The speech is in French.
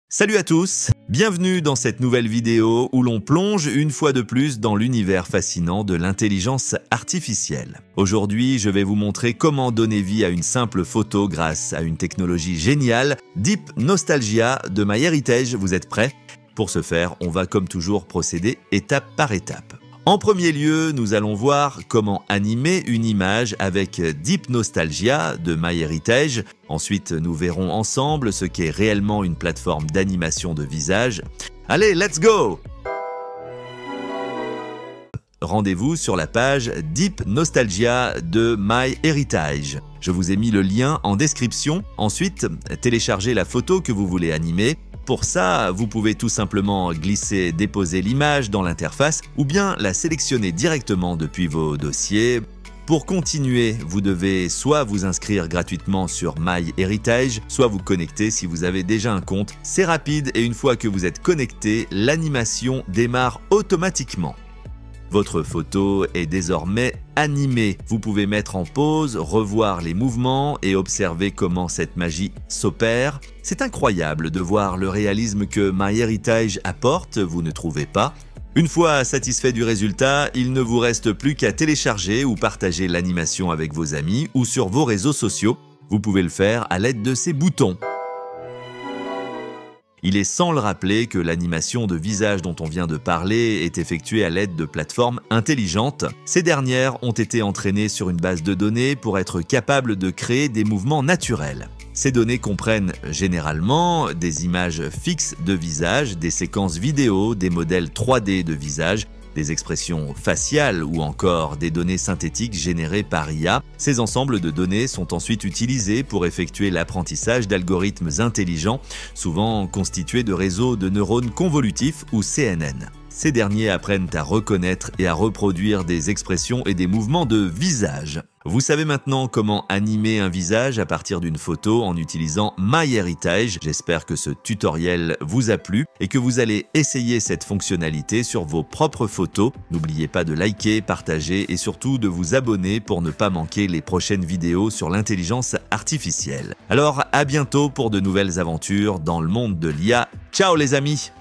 Salut à tous, bienvenue dans cette nouvelle vidéo où l'on plonge une fois de plus dans l'univers fascinant de l'intelligence artificielle. Aujourd'hui, je vais vous montrer comment donner vie à une simple photo grâce à une technologie géniale, Deep Nostalgia de MyHeritage. Vous êtes prêts? Pour ce faire, on va comme toujours procéder étape par étape. En premier lieu, nous allons voir comment animer une image avec Deep Nostalgia de MyHeritage. Ensuite, nous verrons ensemble ce qu'est réellement une plateforme d'animation de visage. Allez, let's go! Rendez-vous sur la page Deep Nostalgia de MyHeritage. Je vous ai mis le lien en description. Ensuite, téléchargez la photo que vous voulez animer. Pour ça, vous pouvez tout simplement déposer l'image dans l'interface ou bien la sélectionner directement depuis vos dossiers. Pour continuer, vous devez soit vous inscrire gratuitement sur MyHeritage, soit vous connecter si vous avez déjà un compte. C'est rapide et une fois que vous êtes connecté, l'animation démarre automatiquement. Votre photo est désormais animée. Vous pouvez mettre en pause, revoir les mouvements et observer comment cette magie s'opère. C'est incroyable de voir le réalisme que MyHeritage apporte, vous ne trouvez pas? Une fois satisfait du résultat, il ne vous reste plus qu'à télécharger ou partager l'animation avec vos amis ou sur vos réseaux sociaux. Vous pouvez le faire à l'aide de ces boutons. Il est sans le rappeler que l'animation de visage dont on vient de parler est effectuée à l'aide de plateformes intelligentes. Ces dernières ont été entraînées sur une base de données pour être capables de créer des mouvements naturels. Ces données comprennent généralement des images fixes de visage, des séquences vidéo, des modèles 3D de visage, des expressions faciales ou encore des données synthétiques générées par IA. Ces ensembles de données sont ensuite utilisés pour effectuer l'apprentissage d'algorithmes intelligents, souvent constitués de réseaux de neurones convolutifs ou CNN. Ces derniers apprennent à reconnaître et à reproduire des expressions et des mouvements de visage. Vous savez maintenant comment animer un visage à partir d'une photo en utilisant MyHeritage. J'espère que ce tutoriel vous a plu et que vous allez essayer cette fonctionnalité sur vos propres photos. N'oubliez pas de liker, partager et surtout de vous abonner pour ne pas manquer les prochaines vidéos sur l'intelligence artificielle. Alors à bientôt pour de nouvelles aventures dans le monde de l'IA. Ciao les amis!